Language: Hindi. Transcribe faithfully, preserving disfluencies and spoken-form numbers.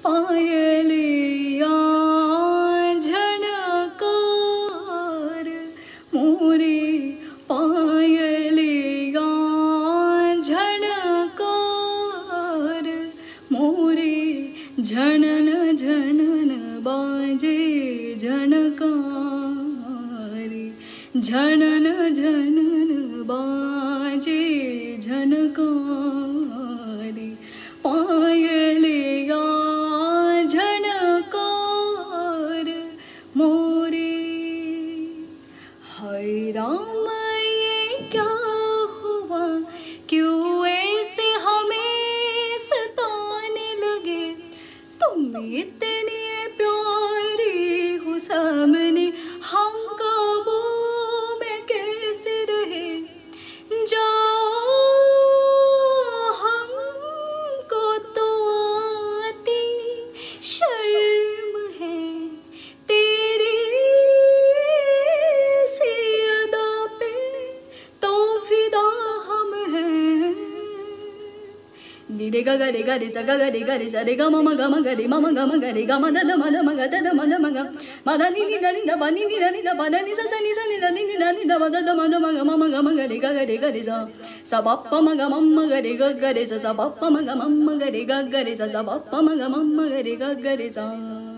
पायलिया झनकार मोरी पायलिया झनकार मोरी झनन झनन बाजे झनकारी झनन झनन बाजे झनकारी पायलिया झनकार मोरे। हाय राम ये क्या हुआ, क्यों ऐसे हमें सताने लगे, तुम इतने प्यारी हो सामने हम काबू में कैसे रहे, जाओ हमको तो आती शर्म है तेरी सी अदा पे, तो फिदा हम हैं। रे गा गा रे गा रे सा गा गा रे गा रे सा रे गा मा मा गा मा गा रे मा मा गा मा गा रे गा मा दा दा मा दा मा गा दा दा मा दा मा गा मा दा नी नी दा नी दा बा नी नी दा नी दा बा दा नी सा सा नी सा नी दा नी नी दा नी दा बा दा दा मा दा मा गा मा मा गा मा गा रे गा गा रे गा रे सा सा बा पा मा गा मा मा गा रे गा गा रे सा सा बा पा मा गा मा मा गा रे गा गा रे सा सा बा पा मा गा मा मा गा रे गा गा रे सा।